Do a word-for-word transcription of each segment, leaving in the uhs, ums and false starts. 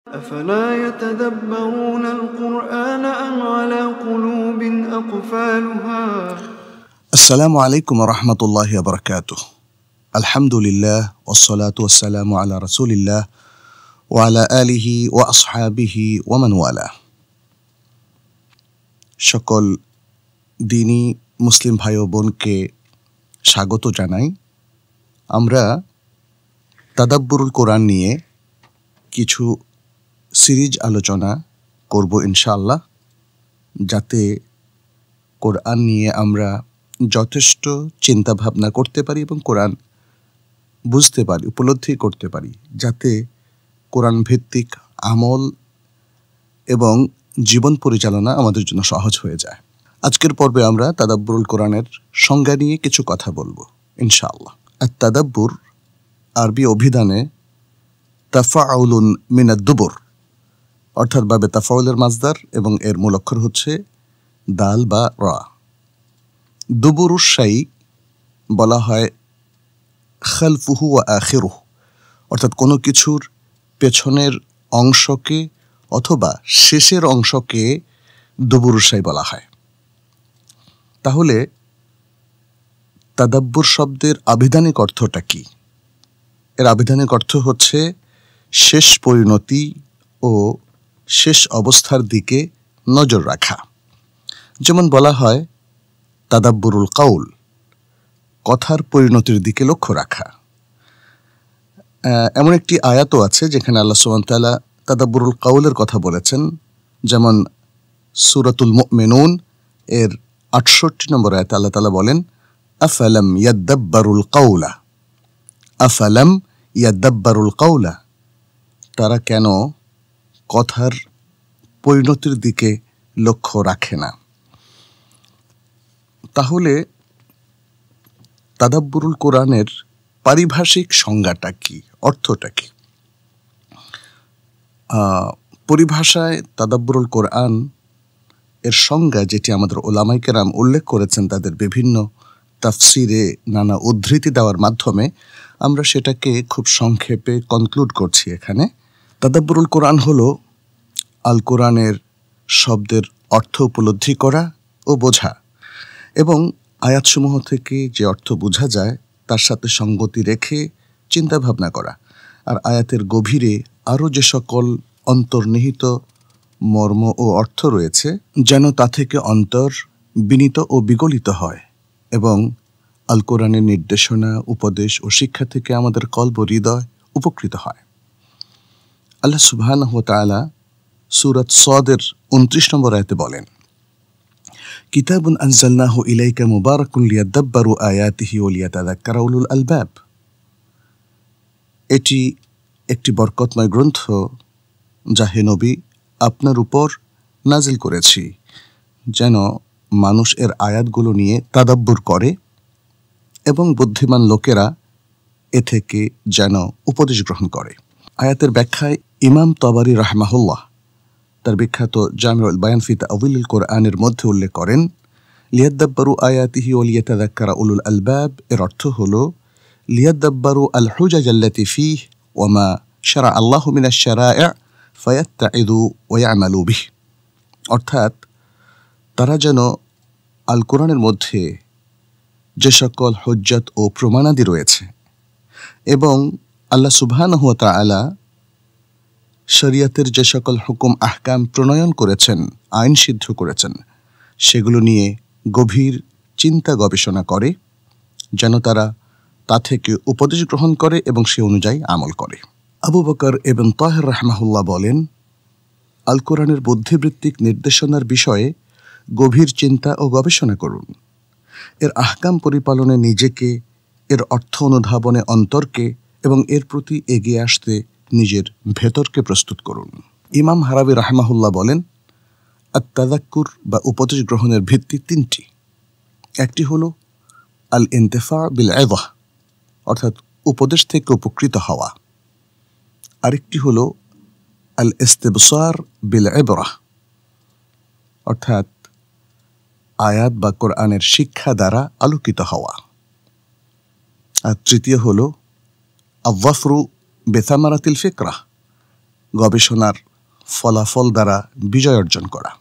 أفلا يتدبرون القرآن أم على قلوب أقفالها السلام عليكم ورحمة الله وبركاته الحمد لله والصلاة والسلام على رسول الله وعلى آله وأصحابه ومن والاه সকল দিনী মুসলিম ভাই ও বোনকে স্বাগত জানাই। আমরা তাদাব্বুরুল কোরআন নিয়ে কিছু সিরিজ আলোচনা করব ইনশাআল্লাহ, যাতে কোরআন নিয়ে আমরা যথেষ্ট চিন্তা ভাবনা করতে পারি এবং কোরআন বুঝতে পারি, উপলব্ধি করতে পারি, যাতে কোরআন ভিত্তিক আমল এবং জীবন পরিচালনা আমাদের জন্য সহজ হয়ে যায়। আজকের পর্বে আমরা তাদাব্বুরুল কোরআনের সংজ্ঞা নিয়ে কিছু কথা বলবো ইনশাআল্লাহ। আর তাদাব্বুর আরবি অভিধানে তাফাউলুন মিনাদ দুবুর, অর্থাৎ বাবে তাফাউলের মাজদার এবং এর মূল অক্ষর হচ্ছে দাল বা রা। দুবুরুশ শাই বলা হয় খালফুহু ওয়া আখিরুহু, অর্থাৎ কোনো কিছুর পেছনের অংশকে অথবা শেষের অংশকে দুবুরুশ শাই বলা হয়। তাহলে তাদাব্বুর শব্দের আবিধানিক অর্থটা কি? এর আবিধানিক অর্থ হচ্ছে শেষ পরিণতি ও শেষ অবস্থার দিকে নজর রাখা। যেমন বলা হয় তাদাব্বুরুল কাউল, কথার পরিণতির দিকে লক্ষ্য রাখা। এমন একটি আয়াতও আছে যেখানে আল্লাহ সুবহানাহু ওয়া তাআলা তাদাব্বুরুল কাউলের কথা বলেছেন, যেমন সূরাতুল মুমিনুন এর আটষট্টি নম্বর আয়াতে আল্লাহ তাআলা বলেন আফালাম ইয়াদাব্বারুল কাউলা, আফালাম ইয়াদাব্বারুল কাউলা, তারা কেন কথার পরিণতির দিকে লক্ষ্য রাখে না। তাহলে তাদাব্বুরুল কোরআনের পারিভাষিক সংজ্ঞাটা কি, অর্থটা কি? পরিভাষায় তাদাব্বুরুল কোরআন এর সংজ্ঞা, যেটি আমাদের ওলামায়ে কেরাম উল্লেখ করেছেন তাদের বিভিন্ন তাফসিরে নানা উদ্ধৃতি দেওয়ার মাধ্যমে, আমরা সেটাকে খুব সংক্ষেপে কনক্লুড করছি এখানে। তাদাব্বুরুল কোরআন হলো আল কোরআনের শব্দের অর্থ উপলব্ধি করা ও বোঝা এবং আয়াতসমূহ থেকে যে অর্থ বোঝা যায় তার সাথে সঙ্গতি রেখে চিন্তা ভাবনা করা, আর আয়াতের গভীরে আরও যে সকল অন্তর্নিহিত মর্ম ও অর্থ রয়েছে যেন তা থেকে অন্তর বিনীত ও বিগলিত হয় এবং আল কোরআনের নির্দেশনা, উপদেশ ও শিক্ষা থেকে আমাদের কলব হৃদয় উপকৃত হয়। আল্লাহ সুবহানাহু ওয়া তাআলা সূরাত সদের উনত্রিশ নম্বর আয়াতে বলেন কিতাবুন আনজালনাহু ইলাইকা মুবারাকুন লিয়াদাব্বারু আয়াতিহি ওয়া লিয়াতাযাক্কারা উলুল আলবাব। এটি একটি বরকতময় গ্রন্থ যা হে নবী আপনার উপর নাজিল করেছি, যেন মানুষ এর আয়াতগুলো নিয়ে তাদাব্বুর করে এবং বুদ্ধিমান লোকেরা এ থেকে যেন উপদেশ গ্রহণ করে। আয়াতের ব্যাখ্যায় ইমাম তাবারি রাহমাহুল্লাহ তার বিখ্যাত জামিউল বায়ান ফি তা'ওয়িলিল কোরআনের মধ্যে উল্লেখ করেন লিয়াদাব্বারু আয়াতিহি ওয়া লিয়াতাযাক্কারা উলুল আলবাব, এর অর্থ হলো লিয়াদাব্বারু আল হুজাজ আল্লাতী ফীহি ওয়া মা শারা আল্লাহু মিনাশ শারা'i' ফায়াত্তাইযু ওয়া ইয়া'মালু বিহি, অর্থাৎ তারা যেন আল কোরআনের মধ্যে যে সকল হুজ্জত ও প্রমাণাদি রয়েছে এবং আল্লাহ সুবহানাহু ওয়া তাআলা শরিয়তের যে সকল হুকুম আহকাম প্রণয়ন করেছেন, আইন সিদ্ধ করেছেন, সেগুলো নিয়ে গভীর চিন্তা গবেষণা করে, যেন তারা তা থেকে উপদেশ গ্রহণ করে এবং সে অনুযায়ী আমল করে। আবু বকর ইবন তাহের রাহমাহুল্লাহ বলেন আল কোরআনের বুদ্ধিবৃত্তিক নির্দেশনার বিষয়ে গভীর চিন্তা ও গবেষণা করুন, এর আহকাম পরিপালনে নিজেকে, এর অর্থ অনুধাবনে অন্তরকে এবং এর প্রতি এগিয়ে আসতে নিজের ভেতরকে প্রস্তুত করুন। ইমাম হারাবি রাহমাহুল্লাহ বলেন আত তাযাক্কুর বা উপদেশ গ্রহণের ভিত্তি তিনটি। একটি হলো আল ইন্তিফা বিল ইযা, অর্থাৎ উপদেশ থেকে উপকৃত হওয়া। আরেকটি হলো আল ইস্তিবসার বিল ইবরা, অর্থাৎ আয়াত বা কোরআনের শিক্ষা দ্বারা আলোকিত হওয়া। আর তৃতীয় হলো আয-যাফরু বিথামারাতিল ফিকরা, গবেষণার ফলাফল দ্বারা বিজয় অর্জন করা।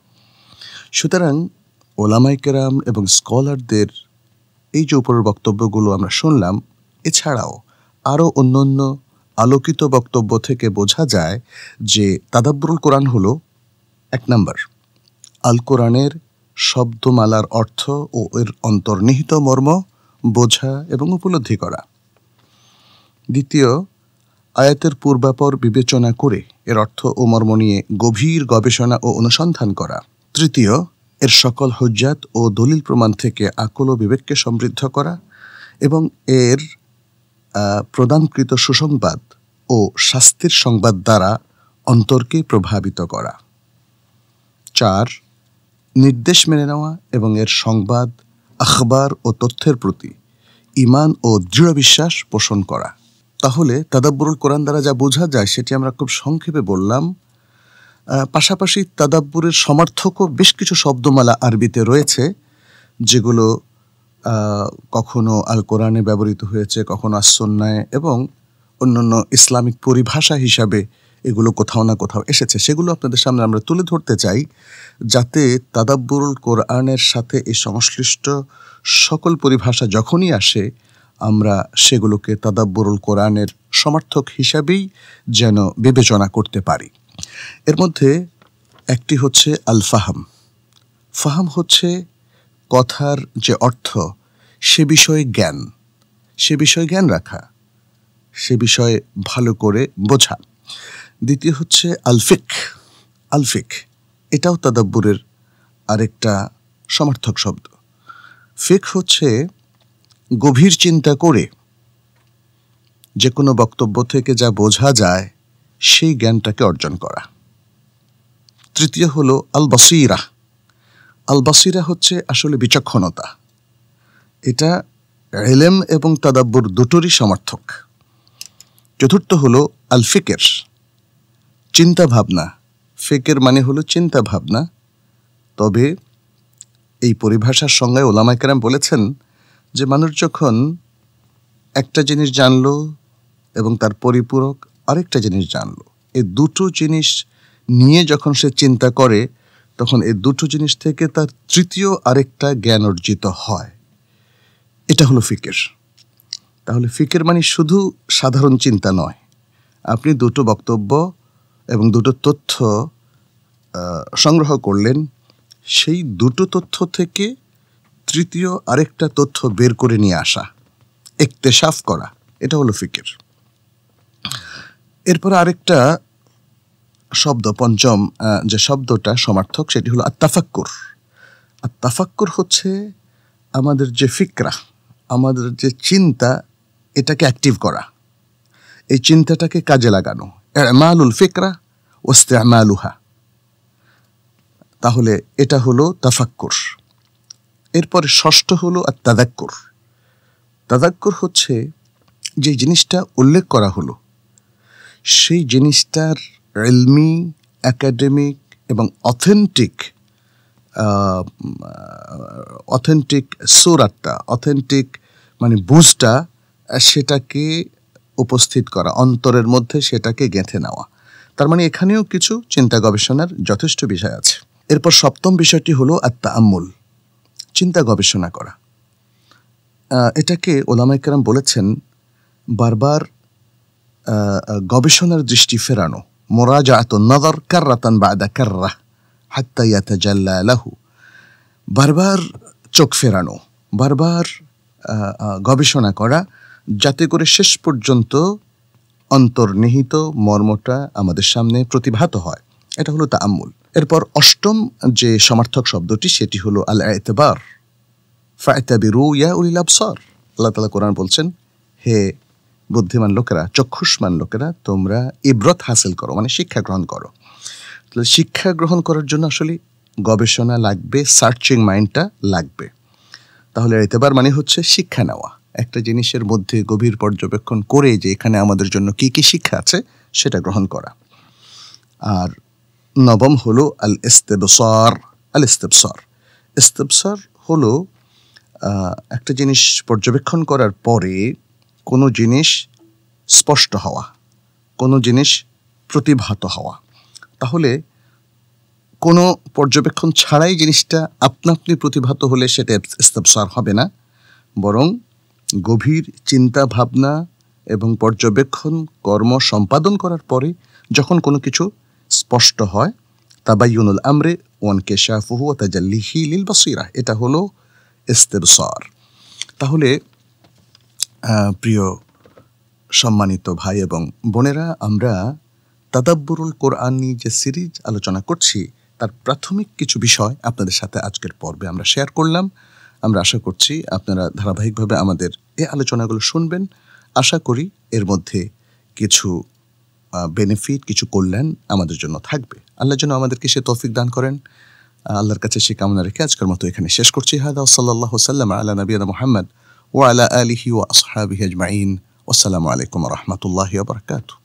সুতরাং ওলামায়ে কেরাম এবং স্কলারদের এই যে উপরের বক্তব্যগুলো আমরা শুনলাম, এছাড়াও আরও অন্যান্য আলোকিত বক্তব্য থেকে বোঝা যায় যে তাদাব্বুরুল কোরআন হলো এক নম্বর আল কোরআনের শব্দমালার অর্থ ও এর অন্তর্নিহিত মর্ম বোঝা এবং উপলব্ধি করা। দ্বিতীয়, আয়াতের পূর্বাপর বিবেচনা করে এর অর্থ ও মর্ম নিয়ে গভীর গবেষণা ও অনুসন্ধান করা। তৃতীয়, এর সকল হুজ্জাত ও দলিল প্রমাণ থেকে আকল ও বিবেককে সমৃদ্ধ করা এবং এর প্রদানকৃত সুসংবাদ ও শাস্তির সংবাদ দ্বারা অন্তরকে প্রভাবিত করা। চার, নির্দেশ মেনে নেওয়া এবং এর সংবাদ, আখবার ও তথ্যের প্রতি ঈমান ও দৃঢ় বিশ্বাস পোষণ করা। তাহলে তাদাব্বুরুল কোরআন দ্বারা যা বোঝা যায় সেটি আমরা খুব সংক্ষেপে বললাম। পাশাপাশি তাদাব্বুরের সমার্থকও বেশ কিছু শব্দমালা আরবিতে রয়েছে, যেগুলো কখনো আল কোরআনে ব্যবহৃত হয়েছে, কখনো আস-সুন্নায়, এবং অন্যান্য ইসলামিক পরিভাষা হিসাবে এগুলো কোথাও না কোথাও এসেছে। সেগুলো আপনাদের সামনে আমরা তুলে ধরতে চাই, যাতে তাদাব্বুরুল কোরআনের সাথে এই সংশ্লিষ্ট সকল পরিভাষা যখনই আসে আমরা সেগুলোকে তাদাব্বুরুল কোরআনের সমার্থক হিসাবেই যেন বিবেচনা করতে পারি। এর মধ্যে একটি হচ্ছে আল ফাহাম। ফাহাম হচ্ছে কথার যে অর্থ সে বিষয়ে জ্ঞান, সে বিষয়ে জ্ঞান রাখা, সে বিষয়ে ভালো করে বোঝা। দ্বিতীয় হচ্ছে আলফিক। আলফিক এটাও তাদাব্বুরের আরেকটা সমার্থক শব্দ। ফিক হচ্ছে গভীর চিন্তা করে যে কোনো বক্তব্য থেকে যা বোঝা যায় সেই জ্ঞানটাকে অর্জন করা। তৃতীয় হলো আল বাসিরা। আল বাসিরা হচ্ছে আসলে বিচক্ষণতা। এটা ইলম এবং তাদাব্বুর দুটোরই সমর্থক। চতুর্থ হলো আল ফিকের, চিন্তা ভাবনা। ফিকের মানে হলো চিন্তা ভাবনা। তবে এই পরিভাষার সংজ্ঞায় ওলামায়ে কেরাম বলেছেন যে মানুষ যখন একটা জিনিস জানলো এবং তার পরিপূরক আরেকটা জিনিস জানলো, এই দুটো জিনিস নিয়ে যখন সে চিন্তা করে তখন এই দুটো জিনিস থেকে তার তৃতীয় আরেকটা জ্ঞান অর্জিত হয়। এটা হলো ফিকের। তাহলে ফিকের মানে শুধু সাধারণ চিন্তা নয়, আপনি দুটো বক্তব্য এবং দুটো তথ্য সংগ্রহ করলেন, সেই দুটো তথ্য থেকে তৃতীয় আরেকটা তথ্য বের করে নিয়ে আসা, ইকতেশাফ করা, এটা হলো ফিকের। এরপর আরেকটা শব্দ, পঞ্চম যে শব্দটা সমার্থক, সেটি হলো আত-তাফাক্কুর। আত-তাফাক্কুর হচ্ছে আমাদের যে ফিকরা, আমাদের যে চিন্তা, এটাকে অ্যাক্টিভ করা, এই চিন্তাটাকে কাজে লাগানো। আমালুল ফিকরা ওয়াস্তিমালুহা। তাহলে এটা হলো তাফাক্কুর। এরপরে ষষ্ঠ হলো আত-তাযাক্কুর। তাযাক্কুর হচ্ছে যে জিনিসটা উল্লেখ করা হলো সেই জিনিসটার ইলমি, একাডেমিক এবং অথেন্টিক অথেন্টিক সুরাতটা, অথেন্টিক মানে বুঝটা, সেটাকে উপস্থিত করা, অন্তরের মধ্যে সেটাকে গেঁথে নেওয়া। তার মানে এখানেও কিছু চিন্তা গবেষণার যথেষ্ট বিষয় আছে। এরপর সপ্তম বিষয়টি হলো আত-তাআম্মুল, চিন্তা গবেষণা করা। এটাকে ওলামায়ে কেরাম বলেছেন বারবার গবেষণার দৃষ্টি ফেরানো, মুরাজাআতুন নাযার কাররাতান বা'দা কাররা হাত্তা ইয়াতাজাল্লা লাহু। বারবার চোখ ফেরানো, বারবার গবেষণা করা, যাতে করে শেষ পর্যন্ত অন্তর্নিহিত মর্মটা আমাদের সামনে প্রতিভাত হয়। এটা হলো তাআম্মুল। এরপর অষ্টম যে সমার্থক শব্দটি, সেটি হলো আল ইতিবার। ফা'তাবিরু ইয়া উলিল আবসার। আল্লাহ তাআলা কোরআন বলছেন, হে বুদ্ধিমান লোকেরা, চক্ষুষ্মান লোকেরা, তোমরা ইবরত হাসিল করো, মানে শিক্ষা গ্রহণ করো। তাহলে শিক্ষা গ্রহণ করার জন্য আসলে গবেষণা লাগবে, সার্চিং মাইন্ডটা লাগবে। তাহলে ইতিবার মানে হচ্ছে শিক্ষা নেওয়া, একটা জিনিসের মধ্যে গভীর পর্যবেক্ষণ করে যে এখানে আমাদের জন্য কি কি শিক্ষা আছে সেটা গ্রহণ করা। আর নবম হলো আল ইস্তিবসার। আল ইস্তিবসার ইস্তিবসার হলো একটা জিনিস পর্যবেক্ষণ করার পরে কোনো জিনিস স্পষ্ট হওয়া, কোনো জিনিস প্রতিভাত হওয়া। তাহলে কোনো পর্যবেক্ষণ ছাড়াই জিনিসটা আপনা আপনি প্রতিভাত হলে সেটা ইস্তিবসার হবে না, বরং গভীর চিন্তা ভাবনা এবং পর্যবেক্ষণ কর্ম সম্পাদন করার পরে যখন কোনো কিছু স্পষ্ট হয়, তাবায়ুনুল আমরে ওয়ানকিশাফুহু ওয়া তাজাল্লিহি লিল বাসীরা, এটা হলো ইস্তিবসার। তাহলে প্রিয় সম্মানিত ভাই এবং বোনেরা, আমরা তাদাব্বুরুল কোরআন নিয়ে যে সিরিজ আলোচনা করছি তার প্রাথমিক কিছু বিষয় আপনাদের সাথে আজকের পর্বে আমরা শেয়ার করলাম। আমরা আশা করছি আপনারা ধারাবাহিকভাবে আমাদের এই আলোচনাগুলো শুনবেন। আশা করি এর মধ্যে কিছু বেনিফিট, কিছু কল্যাণ আমাদের জন্য থাকবে। আল্লাহ যেন আমাদেরকে সে তৌফিক দান করেন। আল্লাহর কাছে সে কামনা রেখে আজকের মতো এখানে শেষ করছি। হাদা সাল্লাল্লাহু সাল্লাম আলা নবিয়িনা মুহাম্মদ ওয়া আলা আলিহি ওয়া আসহাবিহি আজমাইন। আসসালামু আলাইকুম ওয়া রাহমাতুল্লাহি ওয়া বারাকাতুহু।